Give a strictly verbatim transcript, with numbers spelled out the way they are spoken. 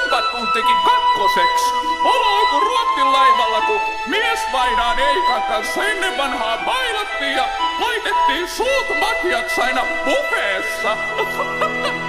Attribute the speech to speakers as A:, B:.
A: Rumpatun teki kakkoseksi. Olo kuin Ruotsin laivalla, kun miesvainaan Eikan kanssa ennen vanhaa bailattiin ja laitettiin Suut Makiaks aina buffeessa.